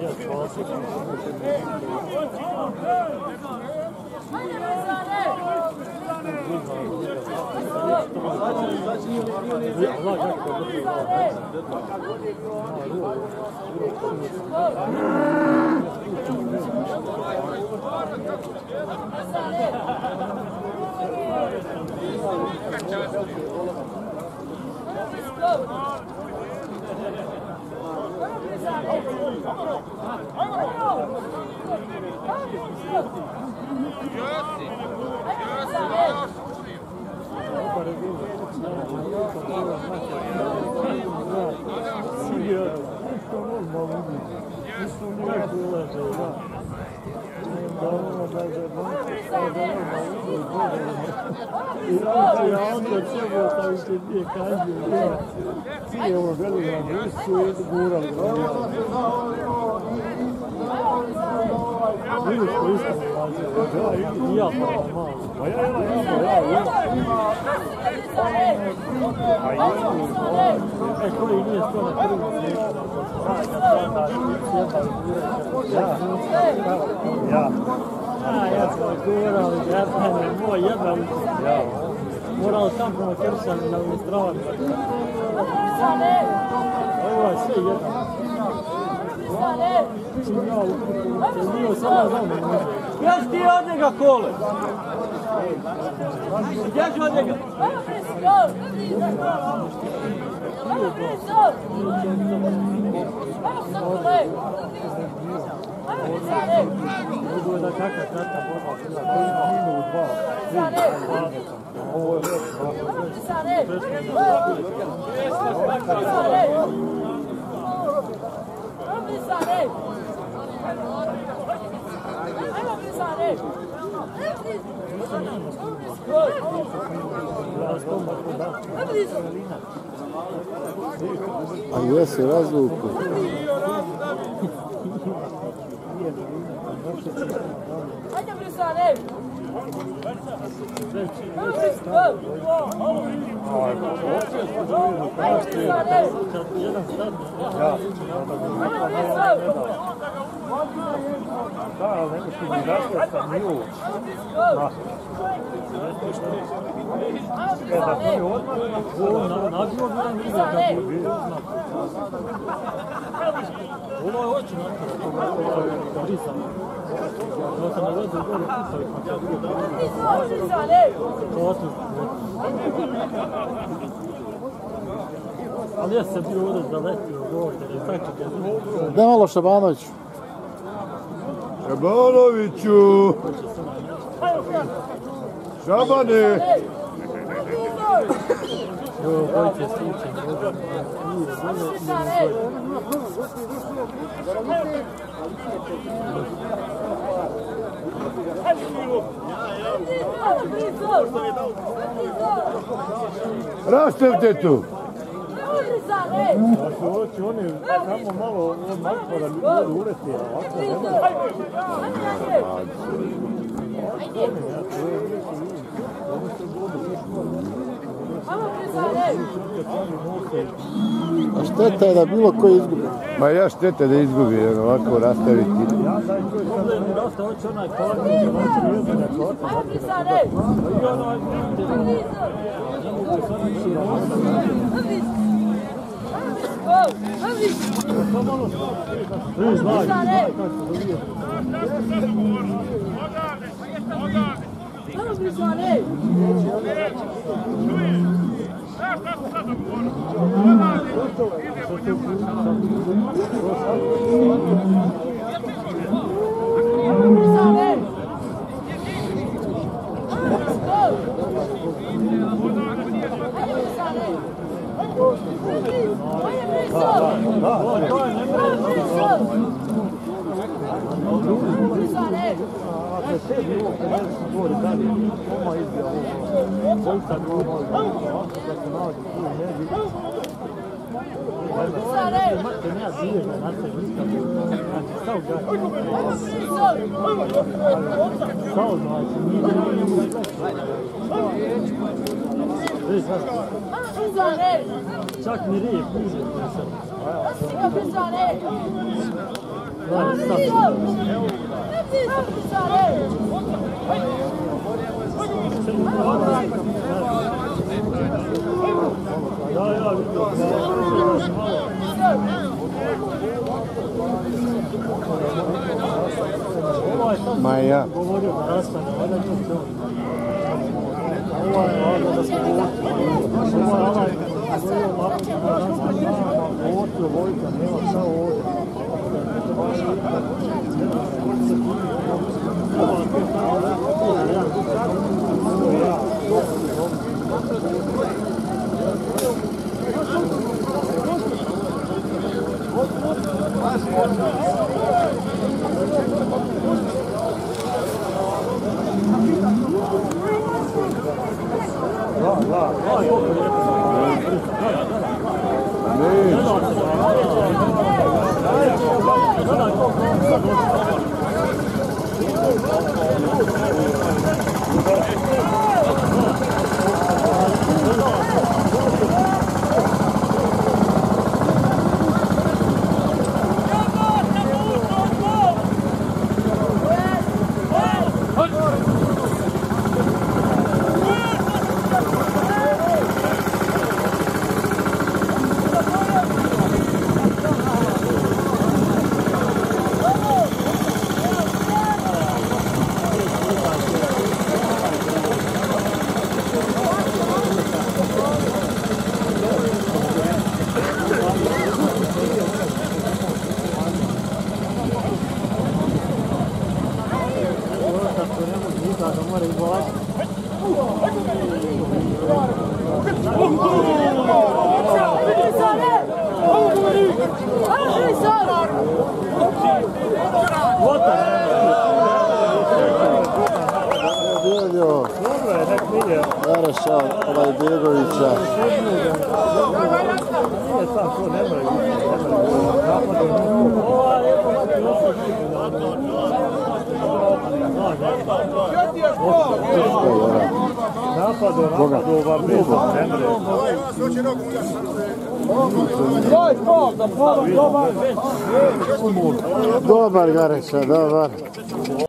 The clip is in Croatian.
Morao sam prema Kršan na administravan. Ovo je sve jedan. Nije sada znamo. Gdje ti od njega kole? Gdje ću od njega? Ovo je da kakva krata borba. Ovo je a gdje se razvuku? Ajde Brizane! Ali ja sam bio ovdje zaletio u govor, jer je tako je... Da malo Šabanoviću. Šabanoviću! Šabane! Bojte slučaj. Rastavite tu! Ako će oni samo malo od nakvara ljudi ureti, a ovako A šteta je da bilo koji izgubi. Ma ja šteta da izgubi, jer ovako rastaviti. ja daj koji problem mi dosta hoće onaj korak, da hoće ljudi na korak. I ono, čak mi rije puže. Maja. Gareša, Alajbegovića. Dobar Gareša, dobar.